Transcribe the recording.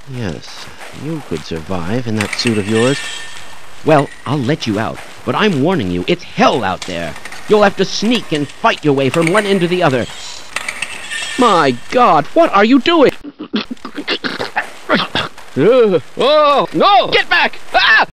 Yes, you could survive in that suit of yours. Well, I'll let you out, but I'm warning you, it's hell out there. You'll have to sneak and fight your way from one end to the other. My God, what are you doing? Oh, no! Get back! Ah!